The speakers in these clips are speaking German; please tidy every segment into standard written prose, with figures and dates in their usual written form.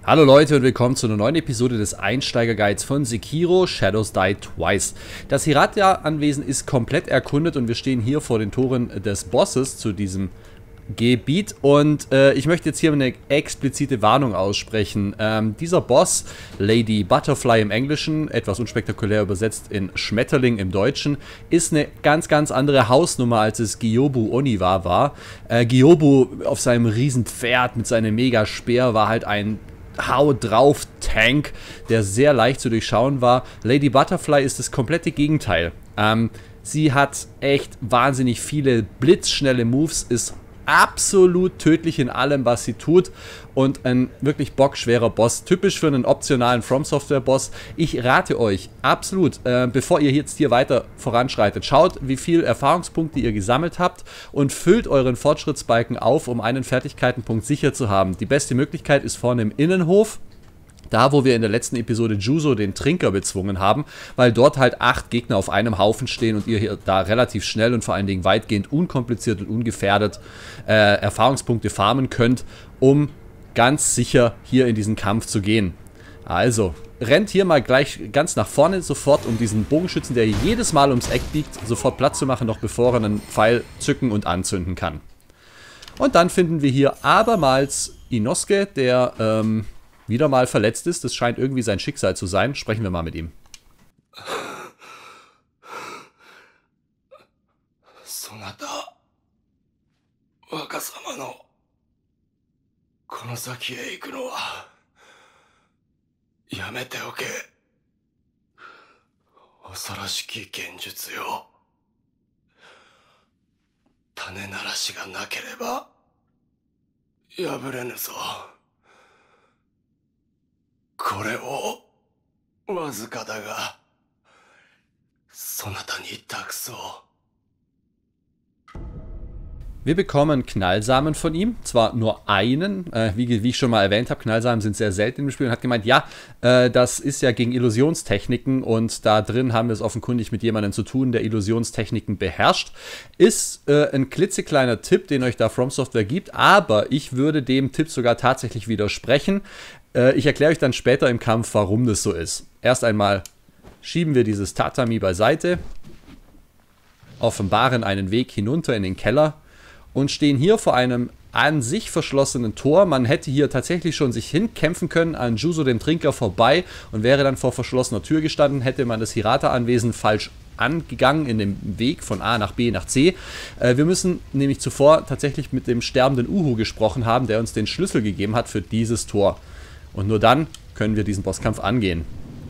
Hallo Leute und willkommen zu einer neuen Episode des Einsteiger-Guides von Sekiro Shadows Die Twice. Das Hirata-Anwesen ist komplett erkundet und wir stehen hier vor den Toren des Bosses zu diesem Gebiet und ich möchte jetzt hier eine explizite Warnung aussprechen. Dieser Boss, Lady Butterfly im Englischen, etwas unspektakulär übersetzt in Schmetterling im Deutschen, ist eine ganz andere Hausnummer, als es Gyobu Oniwa war. Gyobu auf seinem Riesenpferd mit seinem Mega-Speer war halt ein Hau drauf Tank, der sehr leicht zu durchschauen war. Lady Butterfly ist das komplette Gegenteil. Sie hat echt wahnsinnig viele blitzschnelle Moves, ist absolut tödlich in allem, was sie tut und ein wirklich bockschwerer Boss. Typisch für einen optionalen From Software Boss. Ich rate euch absolut, bevor ihr jetzt hier weiter voranschreitet, schaut, wie viel Erfahrungspunkte ihr gesammelt habt und füllt euren Fortschrittsbalken auf, um einen Fertigkeitenpunkt sicher zu haben. Die beste Möglichkeit ist vorne im Innenhof. Da, wo wir in der letzten Episode Juzo den Trinker bezwungen haben, weil dort halt 8 Gegner auf einem Haufen stehen und ihr hier da relativ schnell und vor allen Dingen weitgehend unkompliziert und ungefährdet Erfahrungspunkte farmen könnt, um ganz sicher hier in diesen Kampf zu gehen. Also, rennt hier mal gleich ganz nach vorne sofort, um diesen Bogenschützen, der hier jedes Mal ums Eck biegt, sofort Platz zu machen, noch bevor er einen Pfeil zücken und anzünden kann. Und dann finden wir hier abermals Inosuke, der wieder mal verletzt ist. Das scheint irgendwie sein Schicksal zu sein. Sprechen wir mal mit ihm. Sonata, Wakasama no konosaki e iku no wa yamete oke. Osarashiki genjutsu yo. Tane narashi ga nakereba yaburenu zo. これをわずかだがそなたに託そう。 Wir bekommen Knallsamen von ihm, zwar nur einen, wie ich schon mal erwähnt habe, Knallsamen sind sehr selten im Spiel, und hat gemeint, ja, das ist ja gegen Illusionstechniken und da drin haben wir es offenkundig mit jemandem zu tun, der Illusionstechniken beherrscht. Ist ein klitzekleiner Tipp, den euch da From Software gibt, aber ich würde dem Tipp sogar tatsächlich widersprechen. Ich erkläre euch dann später im Kampf, warum das so ist. Erst einmal schieben wir dieses Tatami beiseite, offenbaren einen Weg hinunter in den Keller und stehen hier vor einem an sich verschlossenen Tor. Man hätte hier tatsächlich schon sich hinkämpfen können an Juzo dem Trinker vorbei und wäre dann vor verschlossener Tür gestanden, hätte man das Hirata-Anwesen falsch angegangen in dem Weg von A nach B nach C. Wir müssen nämlich zuvor tatsächlich mit dem sterbenden Uhu gesprochen haben, der uns den Schlüssel gegeben hat für dieses Tor. Und nur dann können wir diesen Bosskampf angehen.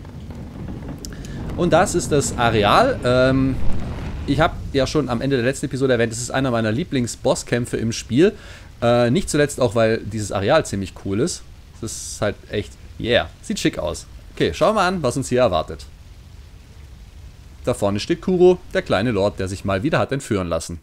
Und das ist das Areal. Ich habe ja schon am Ende der letzten Episode erwähnt, es ist einer meiner Lieblings-Bosskämpfe im Spiel. Nicht zuletzt auch, weil dieses Areal ziemlich cool ist. Das ist halt echt, yeah, sieht schick aus. Okay, schauen wir an, was uns hier erwartet. Da vorne steht Kuro, der kleine Lord, der sich mal wieder hat entführen lassen.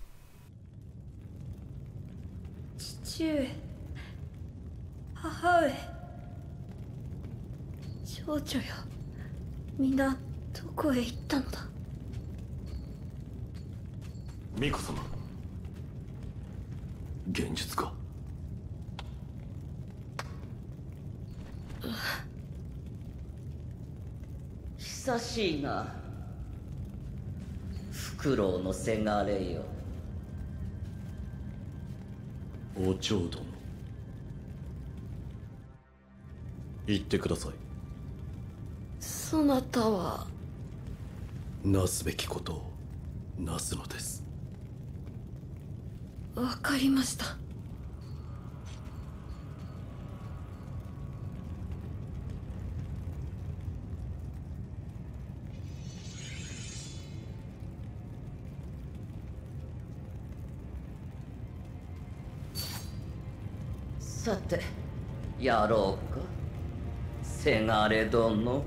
少女よ、みんなどこへ行ったのだ。 ミコ様、現実か。 久しいな、フクロウのせがれよ。 お蝶殿、言ってください。 そなたはなすべきことをなすのです。 わかりました。 さて、やろうか、せがれ殿。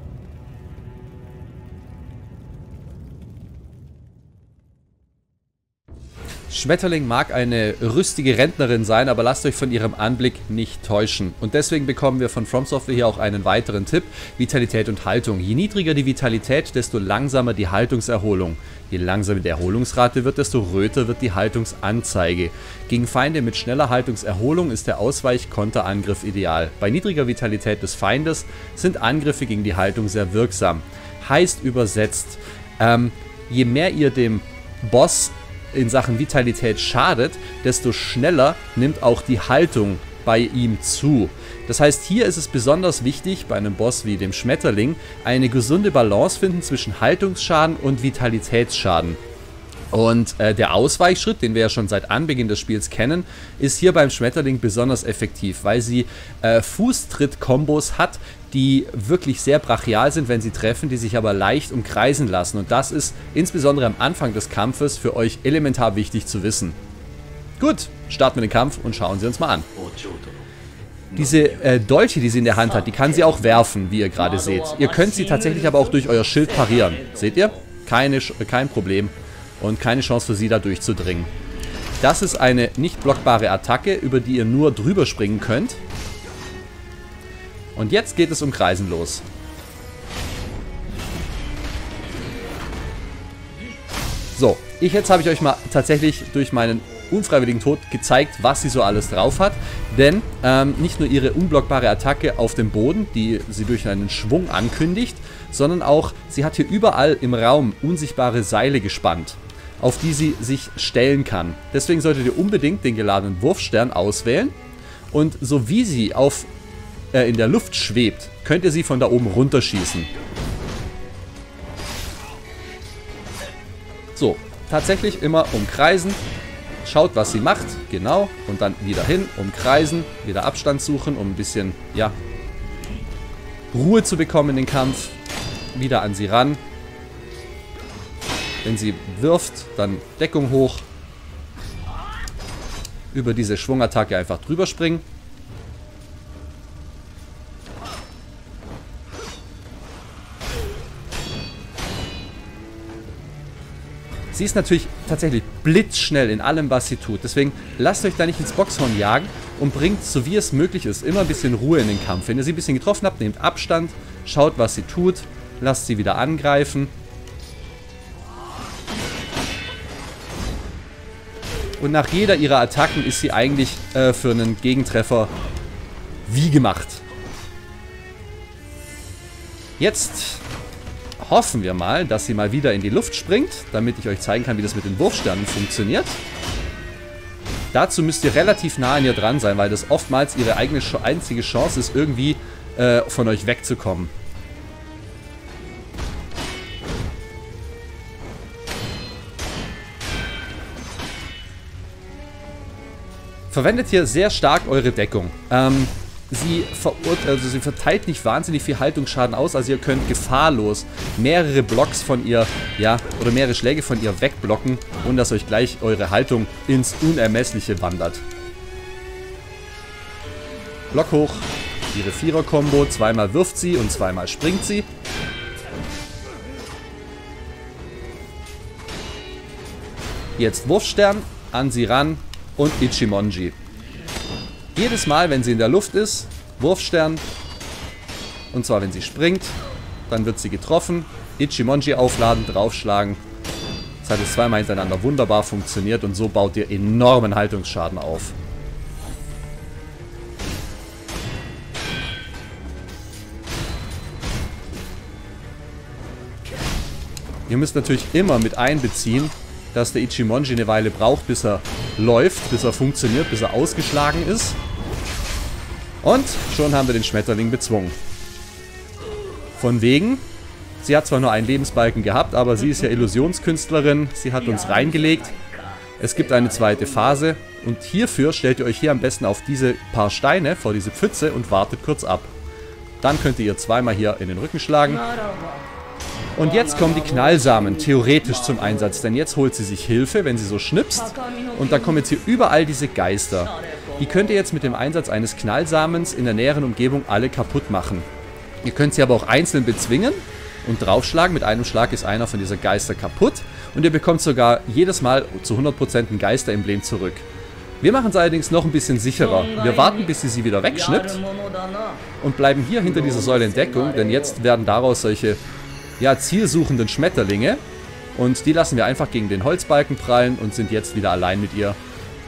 Schmetterling mag eine rüstige Rentnerin sein, aber lasst euch von ihrem Anblick nicht täuschen. Und deswegen bekommen wir von From Software hier auch einen weiteren Tipp: Vitalität und Haltung. Je niedriger die Vitalität, desto langsamer die Haltungserholung. Je langsamer die Erholungsrate wird, desto röter wird die Haltungsanzeige. Gegen Feinde mit schneller Haltungserholung ist der Ausweich-Konterangriff ideal. Bei niedriger Vitalität des Feindes sind Angriffe gegen die Haltung sehr wirksam. Heißt übersetzt, je mehr ihr dem Boss in Sachen Vitalität schadet, desto schneller nimmt auch die Haltung bei ihm zu. Das heißt, hier ist es besonders wichtig, bei einem Boss wie dem Schmetterling, eine gesunde Balance finden zwischen Haltungsschaden und Vitalitätsschaden. Und der Ausweichschritt, den wir ja schon seit Anbeginn des Spiels kennen, ist hier beim Schmetterling besonders effektiv, weil sie Fußtritt-Kombos hat, die wirklich sehr brachial sind, wenn sie treffen, die sich aber leicht umkreisen lassen. Und das ist insbesondere am Anfang des Kampfes für euch elementar wichtig zu wissen. Gut, starten wir den Kampf und schauen sie uns mal an. Diese Dolche, die sie in der Hand hat, die kann sie auch werfen, wie ihr gerade seht. Ihr könnt sie tatsächlich aber auch durch euer Schild parieren. Seht ihr? Kein Problem und keine Chance für sie da durchzudringen. Das ist eine nicht blockbare Attacke, über die ihr nur drüber springen könnt. Und jetzt geht es um Kreisen los. So, jetzt habe ich euch mal tatsächlich durch meinen unfreiwilligen Tod gezeigt, was sie so alles drauf hat. Denn nicht nur ihre unblockbare Attacke auf dem Boden, die sie durch einen Schwung ankündigt, sondern auch, sie hat hier überall im Raum unsichtbare Seile gespannt, auf die sie sich stellen kann. Deswegen solltet ihr unbedingt den geladenen Wurfstern auswählen. Und so wie sie in der Luft schwebt, könnt ihr sie von da oben runterschießen. So, tatsächlich immer umkreisen. Schaut, was sie macht, genau, und dann wieder hin, umkreisen, wieder Abstand suchen, um ein bisschen, ja, Ruhe zu bekommen in den Kampf. Wieder an sie ran. Wenn sie wirft, dann Deckung hoch. Über diese Schwungattacke einfach drüber springen. Sie ist natürlich tatsächlich blitzschnell in allem, was sie tut. Deswegen lasst euch da nicht ins Boxhorn jagen und bringt, so wie es möglich ist, immer ein bisschen Ruhe in den Kampf. Wenn ihr sie ein bisschen getroffen habt, nehmt Abstand, schaut, was sie tut, lasst sie wieder angreifen. Und nach jeder ihrer Attacken ist sie eigentlich für einen Gegentreffer wie gemacht. Jetzt hoffen wir mal, dass sie mal wieder in die Luft springt, damit ich euch zeigen kann, wie das mit den Wurfsternen funktioniert. Dazu müsst ihr relativ nah an ihr dran sein, weil das oftmals ihre einzige Chance ist, irgendwie von euch wegzukommen. Verwendet hier sehr stark eure Deckung. Sie verteilt nicht wahnsinnig viel Haltungsschaden aus, also ihr könnt gefahrlos mehrere Blocks von ihr, ja, oder mehrere Schläge von ihr wegblocken, ohne dass euch gleich eure Haltung ins Unermessliche wandert. Block hoch, ihre Vierer-Kombo, zweimal wirft sie und zweimal springt sie. Jetzt Wurfstern, an sie ran und Ichimonji. Jedes Mal, wenn sie in der Luft ist, Wurfstern, und zwar wenn sie springt, dann wird sie getroffen, Ichimonji aufladen, draufschlagen. Das hat jetzt zweimal hintereinander wunderbar funktioniert und so baut ihr enormen Haltungsschaden auf. Ihr müsst natürlich immer mit einbeziehen, dass der Ichimonji eine Weile braucht, bis er läuft, bis er funktioniert, bis er ausgeschlagen ist. Und schon haben wir den Schmetterling bezwungen. Von wegen, sie hat zwar nur einen Lebensbalken gehabt, aber sie ist ja Illusionskünstlerin, sie hat uns reingelegt. Es gibt eine zweite Phase und hierfür stellt ihr euch hier am besten auf diese paar Steine vor diese Pfütze und wartet kurz ab. Dann könnt ihr zweimal hier in den Rücken schlagen. Und jetzt kommen die Knallsamen theoretisch zum Einsatz, denn jetzt holt sie sich Hilfe, wenn sie so schnipst. Und dann kommen jetzt hier überall diese Geister. Die könnt ihr jetzt mit dem Einsatz eines Knallsamens in der näheren Umgebung alle kaputt machen. Ihr könnt sie aber auch einzeln bezwingen und draufschlagen. Mit einem Schlag ist einer von dieser Geister kaputt und ihr bekommt sogar jedes Mal zu 100% ein Geister-Emblem zurück. Wir machen es allerdings noch ein bisschen sicherer. Wir warten, bis sie wieder wegschnippt und bleiben hier hinter dieser Säule in Deckung, denn jetzt werden daraus solche, ja, zielsuchenden Schmetterlinge und die lassen wir einfach gegen den Holzbalken prallen und sind jetzt wieder allein mit ihr.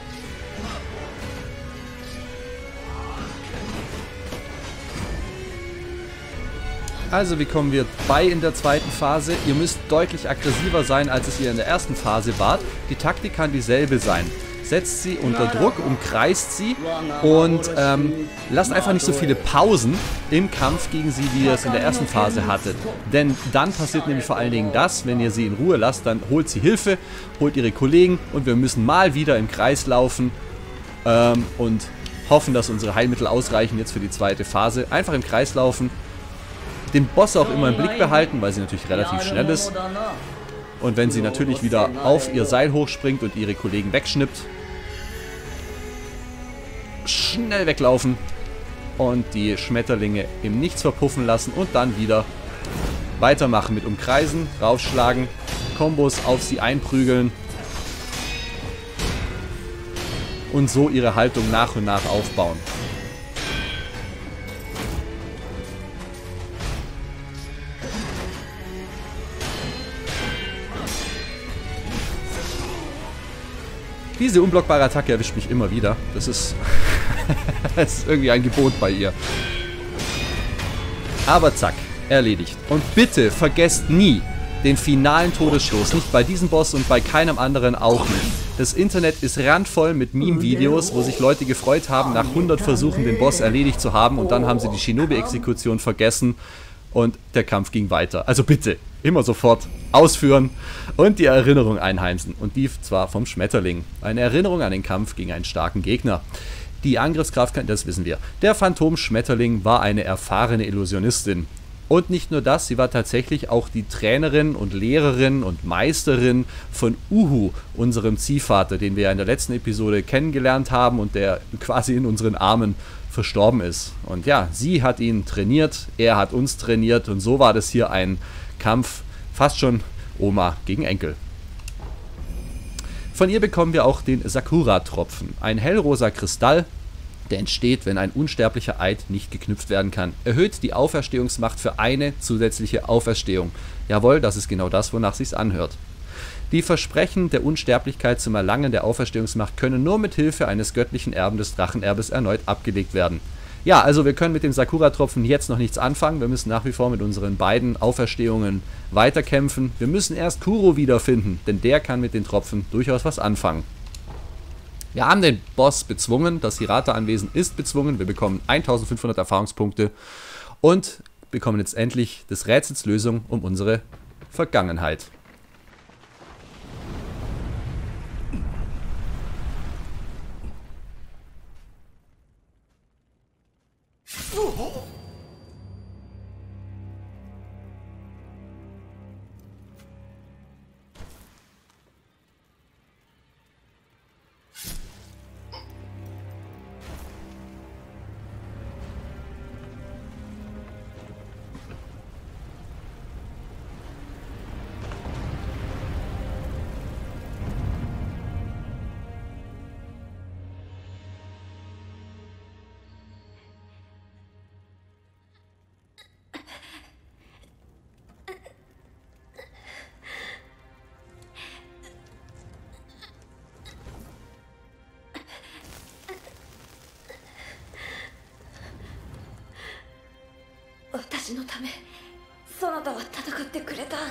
Also, wie kommen wir bei in der zweiten Phase? Ihr müsst deutlich aggressiver sein, als es ihr in der ersten Phase wart. Die Taktik kann dieselbe sein. Setzt sie unter Druck, umkreist sie und lasst einfach nicht so viele Pausen im Kampf gegen sie, wie ihr es in der ersten Phase hattet. Denn dann passiert nämlich vor allen Dingen das, wenn ihr sie in Ruhe lasst, dann holt sie Hilfe, holt ihre Kollegen und wir müssen mal wieder im Kreis laufen und hoffen, dass unsere Heilmittel ausreichen jetzt für die zweite Phase. Einfach im Kreis laufen, den Boss auch immer im Blick behalten, weil sie natürlich relativ schnell ist. Und wenn sie natürlich wieder auf ihr Seil hochspringt und ihre Kollegen wegschnippt, schnell weglaufen und die Schmetterlinge im Nichts verpuffen lassen und dann wieder weitermachen mit Umkreisen, raufschlagen, Kombos auf sie einprügeln und so ihre Haltung nach und nach aufbauen. Diese unblockbare Attacke erwischt mich immer wieder. Das ist, das ist irgendwie ein Gebot bei ihr. Aber zack, erledigt. Und bitte vergesst nie den finalen Todesstoß. Nicht bei diesem Boss und bei keinem anderen auch nicht. Das Internet ist randvoll mit Meme-Videos, wo sich Leute gefreut haben, nach 100 Versuchen den Boss erledigt zu haben. Und dann haben sie die Shinobi-Exekution vergessen. Und der Kampf ging weiter. Also bitte, immer sofort ausführen und die Erinnerung einheimsen. Und die zwar vom Schmetterling. Eine Erinnerung an den Kampf gegen einen starken Gegner. Die Angriffskraft, das wissen wir. Der Phantom-Schmetterling war eine erfahrene Illusionistin. Und nicht nur das, sie war tatsächlich auch die Trainerin und Lehrerin und Meisterin von Uhu, unserem Ziehvater, den wir ja in der letzten Episode kennengelernt haben und der quasi in unseren Armen verstorben ist. Und ja, sie hat ihn trainiert, er hat uns trainiert und so war das hier ein Kampf, fast schon Oma gegen Enkel. Von ihr bekommen wir auch den Sakura-Tropfen, ein hellrosa Kristall, der entsteht, wenn ein unsterblicher Eid nicht geknüpft werden kann. Erhöht die Auferstehungsmacht für eine zusätzliche Auferstehung. Jawohl, das ist genau das, wonach sich's anhört. Die Versprechen der Unsterblichkeit zum Erlangen der Auferstehungsmacht können nur mit Hilfe eines göttlichen Erben des Drachenerbes erneut abgelegt werden. Ja, also wir können mit dem Sakura-Tropfen jetzt noch nichts anfangen. Wir müssen nach wie vor mit unseren beiden Auferstehungen weiterkämpfen. Wir müssen erst Kuro wiederfinden, denn der kann mit den Tropfen durchaus was anfangen. Wir haben den Boss bezwungen, das Hirata-Anwesen ist bezwungen. Wir bekommen 1500 Erfahrungspunkte und bekommen jetzt endlich des Rätsels Lösung um unsere Vergangenheit. 私のためそなたは戦ってくれた。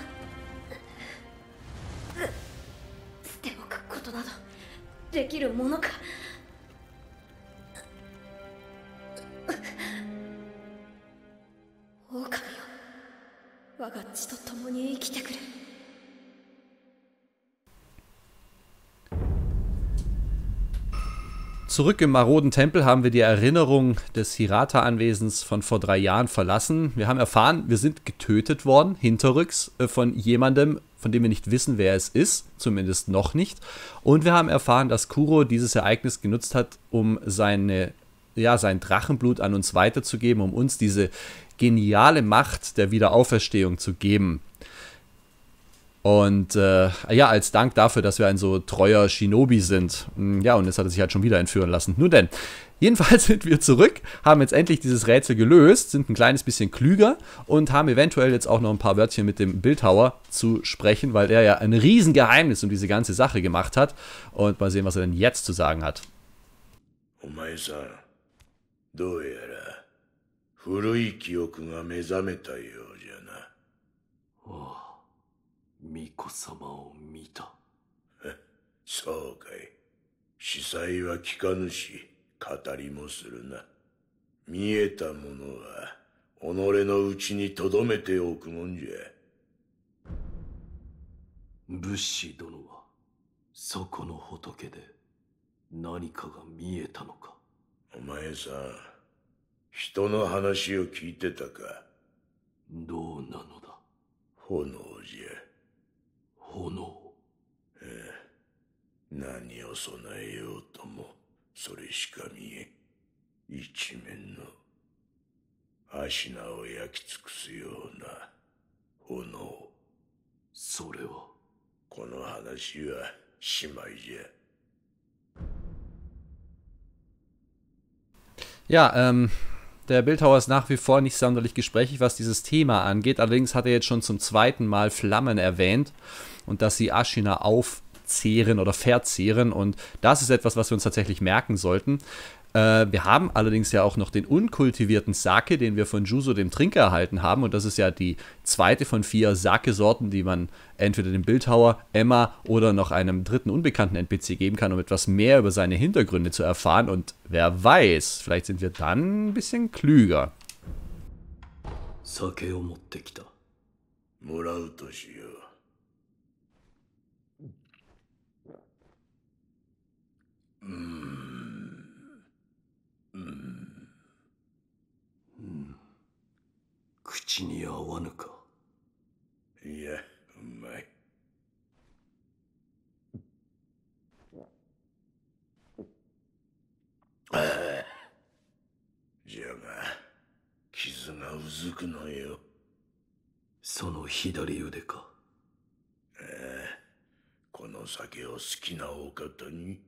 捨ておくことなどできるものか。狼よ、我が血と共に生きてくれ。 Zurück im maroden Tempel haben wir die Erinnerung des Hirata-Anwesens von vor 3 Jahren verlassen. Wir haben erfahren, wir sind getötet worden, hinterrücks, von jemandem, von dem wir nicht wissen, wer es ist, zumindest noch nicht. Und wir haben erfahren, dass Kuro dieses Ereignis genutzt hat, um seine ja, sein Drachenblut an uns weiterzugeben, um uns diese geniale Macht der Wiederauferstehung zu geben. Und ja, als Dank dafür, dass wir ein so treuer Shinobi sind. Ja, und jetzt hat er sich halt schon wieder entführen lassen. Nun denn, jedenfalls sind wir zurück, haben jetzt endlich dieses Rätsel gelöst, sind ein kleines bisschen klüger und haben eventuell jetzt auch noch ein paar Wörtchen mit dem Bildhauer zu sprechen, weil er ja ein Riesengeheimnis um diese ganze Sache gemacht hat. Und mal sehen, was er denn jetzt zu sagen hat. お前さん、どうやら古い記憶が目覚めたようじゃな。 ああ、巫女様を見た。 そうかい。司祭は聞かぬし、語りもするな。見えたものは己のうちに留めておくもんじゃ。 仏師殿はそこの仏で何かが見えたのか。 お前さん、人の話を聞いてたか。 どうなのだ。 炎じゃ。 炎。 何を備えようともそれしか見えん。一面の芦名を焼き尽くすような炎。 それはこの話はしまいじゃ。 Ja, der Bildhauer ist nach wie vor nicht sonderlich gesprächig, was dieses Thema angeht. Allerdings hat er jetzt schon zum zweiten Mal Flammen erwähnt und dass sie Ashina aufzehren oder verzehren. Und das ist etwas, was wir uns tatsächlich merken sollten. Wir haben allerdings ja auch noch den unkultivierten Sake, den wir von Juzo, dem Trinker, erhalten haben. Und das ist ja die zweite von 4 Sake-Sorten, die man entweder dem Bildhauer, Emma oder noch einem dritten unbekannten NPC geben kann, um etwas mehr über seine Hintergründe zu erfahren. Und wer weiß, vielleicht sind wir dann ein bisschen klüger. 酒を持ってきた。 もらうとしよう。 口に合わぬか。 いや、うまい。じゃが、傷がうずくのよ。 その左腕か。 この酒を好きなお方に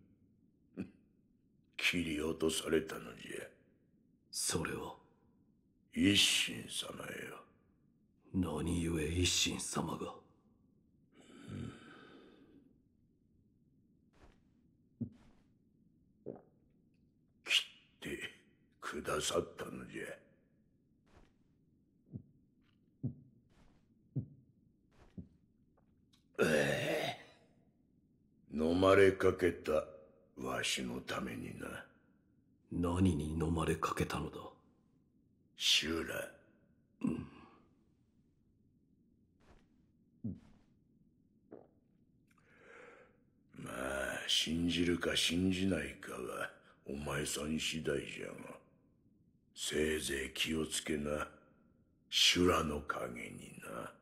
切り落とされたのじゃ。 それは一心様よ。 何故一心様が。 切ってくださったのじゃ。飲まれかけたわしのためにな。 何に飲まれかけたのだ。 シュラ。まあ信じるか信じないかはお前さん次第じゃが、せいぜい気をつけな。修羅の影にな。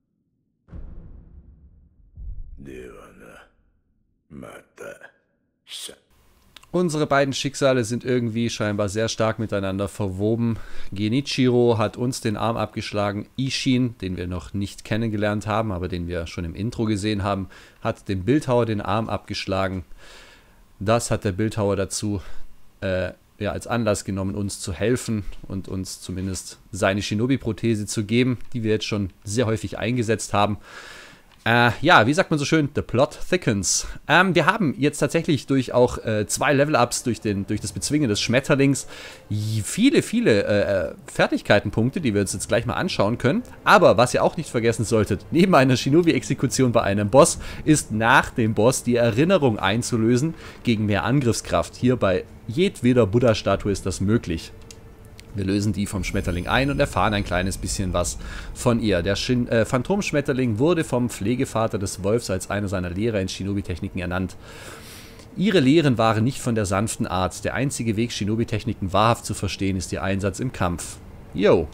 ではな、また久。 Unsere beiden Schicksale sind irgendwie scheinbar sehr stark miteinander verwoben. Genichiro hat uns den Arm abgeschlagen. Ishin, den wir noch nicht kennengelernt haben, aber den wir schon im Intro gesehen haben, hat dem Bildhauer den Arm abgeschlagen. Das hat der Bildhauer dazu als Anlass genommen, uns zu helfen und uns zumindest seine Shinobi-Prothese zu geben, die wir jetzt schon sehr häufig eingesetzt haben. Ja, wie sagt man so schön, the plot thickens. Wir haben jetzt tatsächlich durch auch 2 Level-Ups, durch das Bezwingen des Schmetterlings, viele Fertigkeitenpunkte, die wir uns jetzt gleich mal anschauen können. Aber was ihr auch nicht vergessen solltet, neben einer Shinobi-Exekution bei einem Boss, ist nach dem Boss die Erinnerung einzulösen gegen mehr Angriffskraft. Hier bei jedweder Buddha-Statue ist das möglich. Wir lösen die vom Schmetterling ein und erfahren ein kleines bisschen was von ihr. Der Phantomschmetterling wurde vom Pflegevater des Wolfs als einer seiner Lehrer in Shinobi-Techniken ernannt. Ihre Lehren waren nicht von der sanften Art. Der einzige Weg, Shinobi-Techniken wahrhaft zu verstehen, ist ihr Einsatz im Kampf. Jo.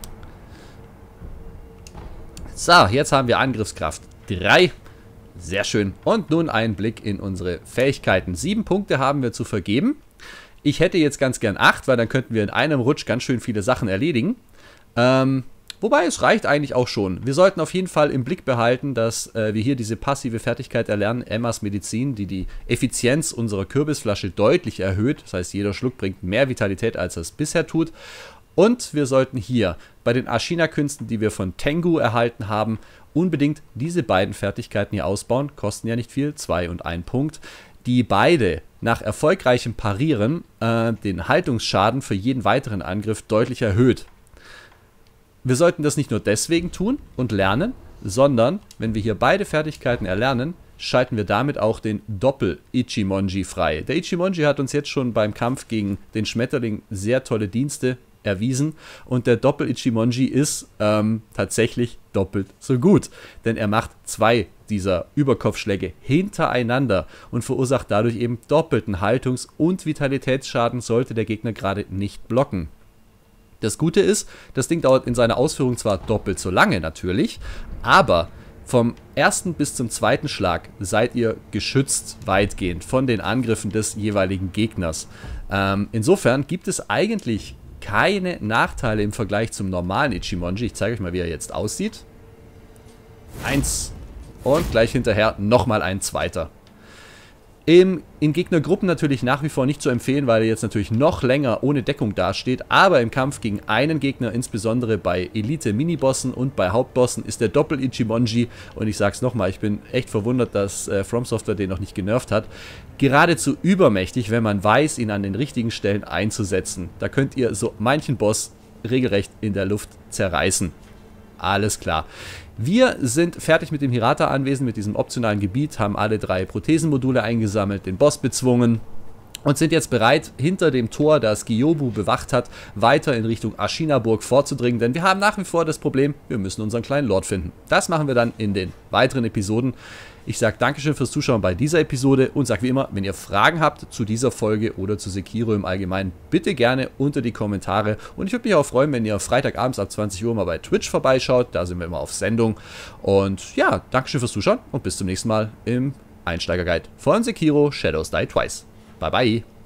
So, jetzt haben wir Angriffskraft 3. Sehr schön. Und nun ein Blick in unsere Fähigkeiten. 7 Punkte haben wir zu vergeben. Ich hätte jetzt ganz gern 8, weil dann könnten wir in einem Rutsch ganz schön viele Sachen erledigen. Wobei, es reicht eigentlich auch schon. Wir sollten auf jeden Fall im Blick behalten, dass wir hier diese passive Fertigkeit erlernen, Emmas Medizin, die die Effizienz unserer Kürbisflasche deutlich erhöht. Das heißt, jeder Schluck bringt mehr Vitalität, als er es bisher tut. Und wir sollten hier bei den Ashina-Künsten, die wir von Tengu erhalten haben, unbedingt diese beiden Fertigkeiten hier ausbauen. Kosten ja nicht viel, 2 und 1 Punkt. Die beide nach erfolgreichem Parieren den Haltungsschaden für jeden weiteren Angriff deutlich erhöht. Wir sollten das nicht nur deswegen tun und lernen, sondern wenn wir hier beide Fertigkeiten erlernen, schalten wir damit auch den Doppel-Ichimonji frei. Der Ichimonji hat uns jetzt schon beim Kampf gegen den Schmetterling sehr tolle Dienste erwiesen und der Doppel-Ichimonji ist tatsächlich doppelt so gut, denn er macht 2 dieser Überkopfschläge hintereinander und verursacht dadurch eben doppelten Haltungs- und Vitalitätsschaden, sollte der Gegner gerade nicht blocken. Das Gute ist, das Ding dauert in seiner Ausführung zwar doppelt so lange natürlich, aber vom ersten bis zum zweiten Schlag seid ihr geschützt weitgehend von den Angriffen des jeweiligen Gegners. Insofern gibt es eigentlich keine Nachteile im Vergleich zum normalen Ichimonji. Ich zeige euch mal, wie er jetzt aussieht. 1 und gleich hinterher nochmal ein zweiter. In Gegnergruppen natürlich nach wie vor nicht zu empfehlen, weil er jetzt natürlich noch länger ohne Deckung dasteht, aber im Kampf gegen einen Gegner, insbesondere bei Elite-Minibossen und bei Hauptbossen, ist der Doppel-Ichimonji, und ich sag's nochmal, ich bin echt verwundert, dass From Software den noch nicht genervt hat, geradezu übermächtig, wenn man weiß, ihn an den richtigen Stellen einzusetzen. Da könnt ihr so manchen Boss regelrecht in der Luft zerreißen. Alles klar. Wir sind fertig mit dem Hirata-Anwesen, mit diesem optionalen Gebiet, haben alle 3 Prothesenmodule eingesammelt, den Boss bezwungen und sind jetzt bereit, hinter dem Tor, das Gyobu bewacht hat, weiter in Richtung Ashina-Burg vorzudringen, denn wir haben nach wie vor das Problem, wir müssen unseren kleinen Lord finden. Das machen wir dann in den weiteren Episoden. Ich sage Dankeschön fürs Zuschauen bei dieser Episode und sage wie immer, wenn ihr Fragen habt zu dieser Folge oder zu Sekiro im Allgemeinen, bitte gerne unter die Kommentare. Und ich würde mich auch freuen, wenn ihr Freitagabends ab 20 Uhr mal bei Twitch vorbeischaut. Da sind wir immer auf Sendung. Und ja, Dankeschön fürs Zuschauen und bis zum nächsten Mal im Einsteiger-Guide von Sekiro Shadows Die Twice. Bye bye.